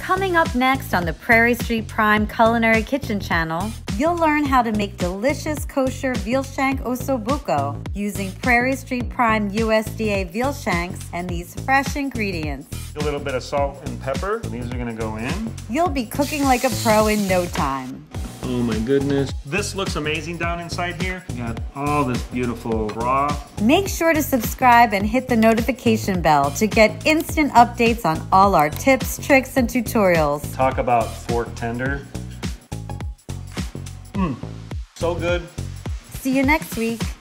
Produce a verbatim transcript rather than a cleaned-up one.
Coming up next on the Prairie Street Prime Culinary Kitchen channel, you'll learn how to make delicious kosher veal shank ossobuco using Prairie Street Prime U S D A veal shanks and these fresh ingredients. A little bit of salt and pepper. These are gonna go in. You'll be cooking like a pro in no time. Oh my goodness. This looks amazing down inside here. We got all this beautiful raw. Make sure to subscribe and hit the notification bell to get instant updates on all our tips, tricks, and tutorials. Talk about fork tender. Mmm, so good. See you next week.